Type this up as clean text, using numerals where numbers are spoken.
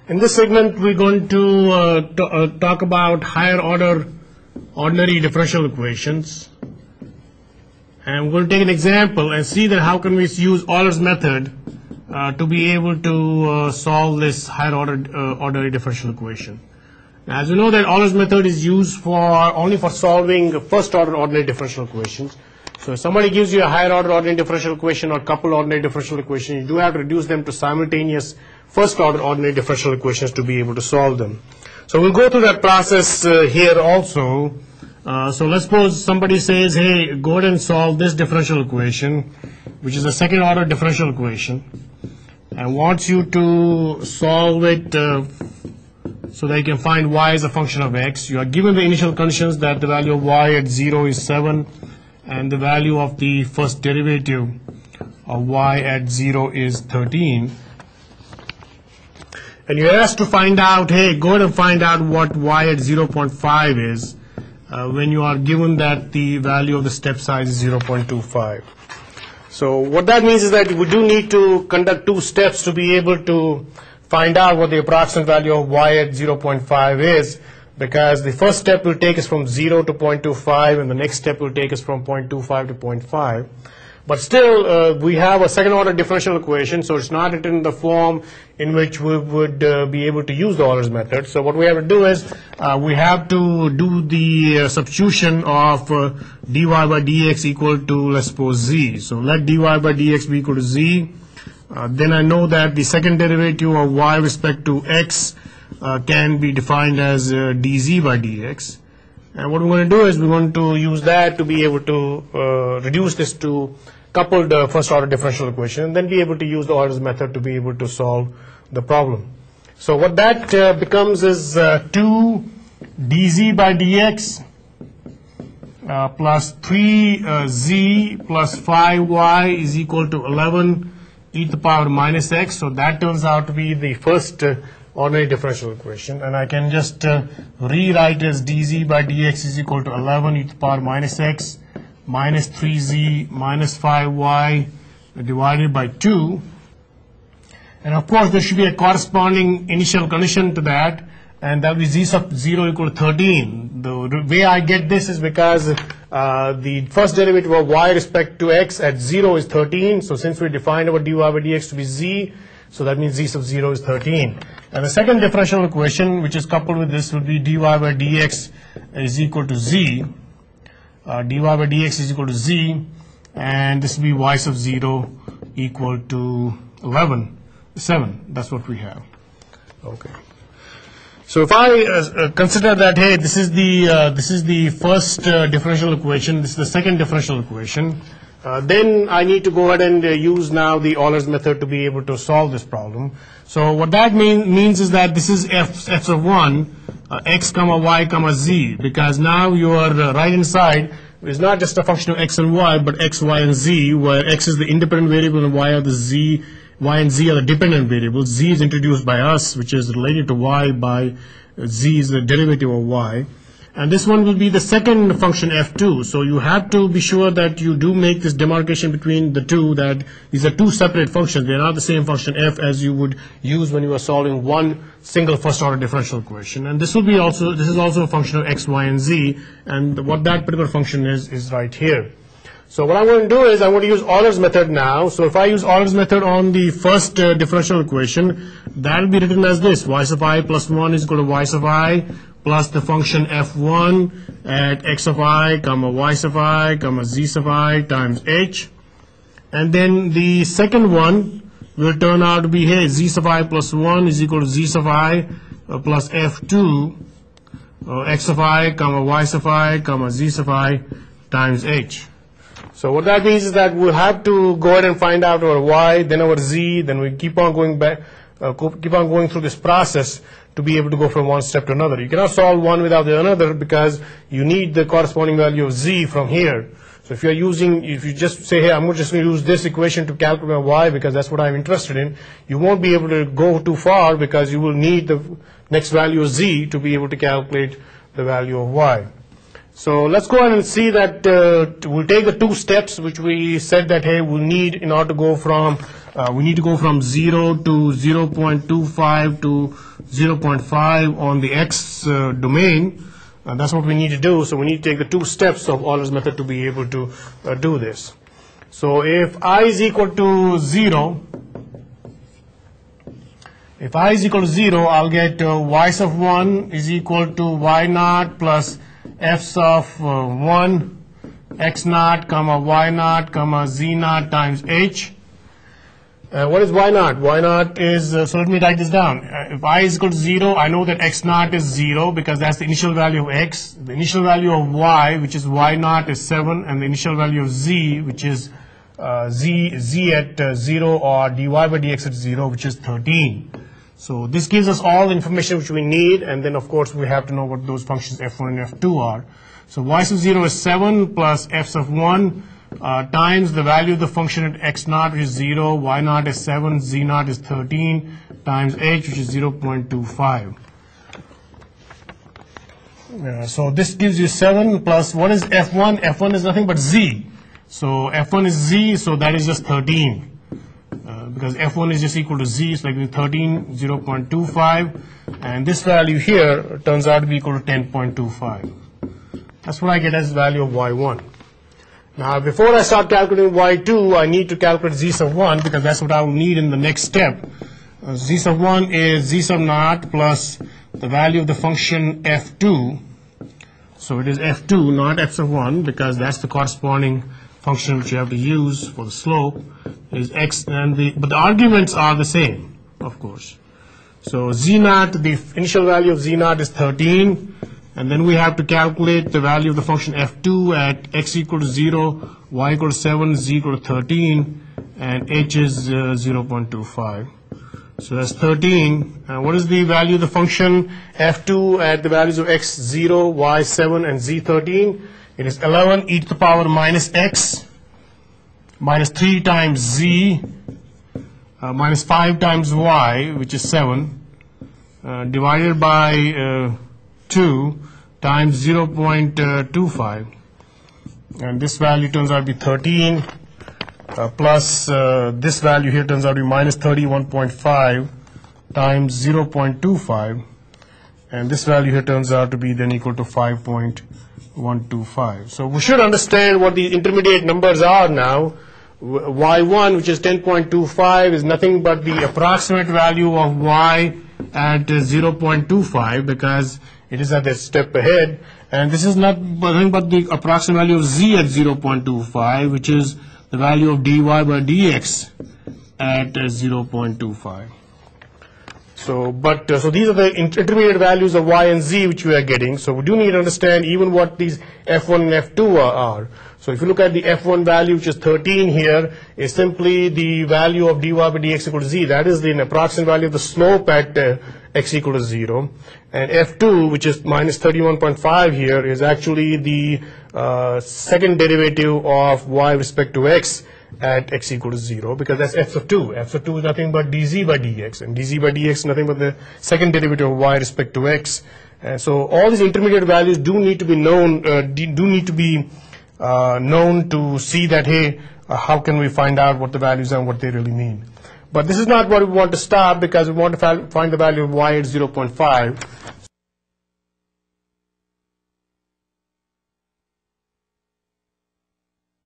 In this segment, we're going to talk about higher order ordinary differential equations. And we're going to take an example and see that how can we use Euler's method to be able to solve this higher order ordinary differential equation. Now, as you know that Euler's method is used only for solving first order ordinary differential equations. So if somebody gives you a higher order ordinary differential equation or couple ordinary differential equations, you do have to reduce them to simultaneous first order ordinary differential equations to be able to solve them. So we'll go through that process here also. So let's suppose somebody says, hey, go ahead and solve this differential equation, which is a second order differential equation, and wants you to solve it so that you can find y as a function of x. You are given the initial conditions that the value of y at 0 is 7 and the value of the first derivative of y at 0 is 13. And you're asked to find out, hey, go ahead and find out what y at 0.5 is when you are given that the value of the step size is 0.25. So what that means is that we do need to conduct two steps to be able to find out what the approximate value of y at 0.5 is, because the first step will take us from 0 to 0.25 and the next step will take us from 0.25 to 0.5. But still, we have a second order differential equation, so it's not written in the form in which we would be able to use the Euler's method. So what we have to do is we have to do the substitution of dy by dx equal to, let's suppose, z. So let dy by dx be equal to z. Then I know that the second derivative of y with respect to x can be defined as dz by dx. And what we're going to do is we're going to use that to be able to reduce this to coupled first order differential equation and then be able to use the Euler's method to be able to solve the problem. So what that becomes is 2 dz by dx plus 3z plus 5y is equal to 11 e to the power minus x. So that turns out to be the first ordinary differential equation, and I can just rewrite as dz by dx is equal to 11 e to the power minus x minus 3z minus 5y divided by 2. And of course there should be a corresponding initial condition to that, and that will be z sub 0 equal to 13. The way I get this is because the first derivative of y respect to x at 0 is 13. So since we defined our dy by dx to be z, so that means z sub 0 is 13. And the second differential equation, which is coupled with this, will be dy by dx is equal to z. Dy by dx is equal to z, and this will be y sub 0 equal to 7. That's what we have. Okay. So if I consider that, hey, this is the first differential equation, this is the second differential equation, then I need to go ahead and use now the Euler's method to be able to solve this problem. So what that means is that this is f of 1, x comma y comma z, because now your right hand side is not just a function of x and y, but x, y, and z, where x is the independent variable and y and z are the dependent variables. Z is introduced by us, which is related to y by z is the derivative of y. And this one will be the second function f2. So you have to be sure that you do make this demarcation between the two, that these are two separate functions. They are not the same function f as you would use when you are solving one single first order differential equation. And this is also a function of x, y, and z, and what that particular function is right here. So what I'm going to do is I'm going to use Euler's method now. So if I use Euler's method on the first differential equation, that will be written as this: y sub I plus 1 is equal to y sub I plus the function f1 at x of I comma y sub I comma z sub I times h. And then the second one will turn out to be, hey, z sub I plus 1 is equal to z sub I plus f2 x of I comma y sub I comma z sub I times h. So what that means is that we'll have to go ahead and find out our y, then our z, then we keep on going back, keep on going through this process to be able to go from one step to another. You cannot solve one without the another because you need the corresponding value of z from here. So if you just say, hey, I'm just going to use this equation to calculate my y because that's what I'm interested in, you won't be able to go too far because you will need the next value of z to be able to calculate the value of y. So let's go ahead and see that we'll take the two steps which we said that hey we'll need in order to go from we need to go from 0 to 0.25 to 0.5 on the x domain. That's what we need to do. So we need to take the two steps of Euler's method to be able to do this. So if I is equal to 0, if I is equal to 0, I'll get y sub 1 is equal to y naught plus f sub 1 x naught comma y naught comma z naught times h. What is y naught? Y naught is, so let me write this down. If I is equal to 0, I know that x naught is 0 because that's the initial value of x. The initial value of y, which is y naught, is 7, and the initial value of z, which is z at 0 or dy by dx at 0, which is 13. So this gives us all the information which we need, and then of course we have to know what those functions f1 and f2 are. So y sub 0 is 7 plus f sub 1 times the value of the function at x naught, which is 0, y naught is 7, z naught is 13, times h, which is 0.25. So this gives you 7 plus, what is f1? F1 is nothing but z. So f1 is z, so that is just 13. Because f1 is just equal to z, so like 13, 0.25, and this value here turns out to be equal to 10.25. That's what I get as the value of y1. Now, before I start calculating y2, I need to calculate z sub 1 because that's what I will need in the next step. Z sub 1 is z sub naught plus the value of the function f2. So it is f2, not f sub 1, because that's the corresponding function which you have to use for the slope is x, and but the arguments are the same, of course. So z naught, the initial value of z naught is 13, and then we have to calculate the value of the function f2 at x equal to 0, y equal to 7, z equal to 13, and h is 0.25. So that's 13. What is the value of the function f2 at the values of x 0, y 7, and z 13? It is 11 e to the power minus x minus 3 times z minus 5 times y, which is 7, divided by 2 times 0.25. And this value turns out to be 13 plus this value here turns out to be minus 31.5 times 0.25. And this value here turns out to be then equal to 5.125. So we should understand what the intermediate numbers are now. y1, which is 10.25, is nothing but the approximate value of y at 0.25 because it is at a step ahead. And this is nothing but the approximate value of z at 0.25, which is the value of dy by dx at 0.25. So these are the intermediate values of y and z which we are getting. So we do need to understand even what these f1 and f2 are. So if you look at the f1 value, which is 13 here, is simply the value of dy by dx equal to z. That is the approximate value of the slope at x equal to 0. And f2, which is minus 31.5 here, is actually the second derivative of y with respect to x at x equal to 0, because that's f sub 2. F sub 2 is nothing but dz by dx, and dz by dx is nothing but the second derivative of y with respect to x. And so all these intermediate values do need to be known, known to see that, hey, how can we find out what the values are and what they really mean. But this is not what we want to start, because we want to find the value of y at 0.5.